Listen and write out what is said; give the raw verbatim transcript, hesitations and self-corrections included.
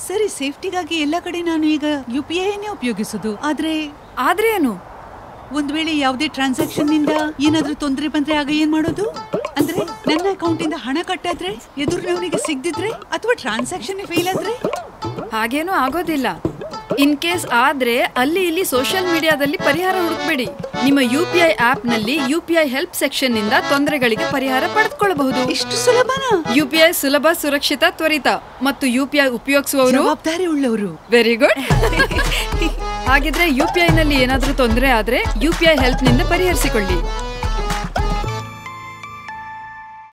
ಸರಿ, ಸೇಫ್ಟಿಗಾಗಿ ಎಲ್ಲ ಕಡೆ ನಾನು ಈಗ ಯು ಪಿ ಐನೇ ಉಪಯೋಗಿಸೋದು. ಆದ್ರೆ ಆದ್ರೆ ಏನು? ಒಂದ್ ವೇಳೆ ಯಾವುದೇ ಟ್ರಾನ್ಸಾಕ್ಷನ್ ನಿಂದ ಏನಾದ್ರೂ ತೊಂದರೆ ಬಂದ್ರೆ ಆಗ ಏನ್ ಮಾಡೋದು? ಅಂದ್ರೆ ನನ್ನ ಅಕೌಂಟ್ ಇಂದ ಹಣ ಕಟ್ಟಾದ್ರೆ, ಎದುರಿನವನಿಗೆ ಸಿಗದಿದ್ರೆ, ಅಥವಾ ಟ್ರಾನ್ಸಾಕ್ಷನ್ ಫೇಲ್ ಆದ್ರೆ? ಹಾಗೇನೂ ಆಗೋದಿಲ್ಲ. ಇನ್ ಕೇಸ್ ಆದ್ರೆ ಅಲ್ಲಿ ಇಲ್ಲಿ ಸೋಷಿಯಲ್ ಮೀಡಿಯಾದಲ್ಲಿ ಪರಿಹಾರ ಹುಡುಕ್ಬೇಡಿ. ನಿಮ್ಮ ಯು ಪಿ ಐ ಆಪ್ ನಲ್ಲಿ U P I help section ನಿಂದ ತೊಂದರೆಗಳಿಗೆ ಪರಿಹಾರ ಪಡೆದುಕೊಳ್ಳಬಹುದು. ಇಷ್ಟು ಸುಲಭನಾ? ಯು ಪಿ ಐ ಸುಲಭ, ಸುರಕ್ಷಿತ, ತ್ವರಿತ ಮತ್ತು ಯು ಪಿ ಐ ಉಪಯೋಗಿಸುವವರು ಜವಾಬ್ದಾರಿ ಉಳ್ಳವರು. Very good. ಹಾಗಿದ್ರೆ ಯು ಪಿ ಐ ನಲ್ಲಿ ಏನಾದ್ರೂ ತೊಂದರೆ ಆದ್ರೆ ಯು ಪಿ ಐ ಹೆಲ್ಪ್ ನಿಂದ ಪರಿಹರಿಸಿಕೊಳ್ಳಿ.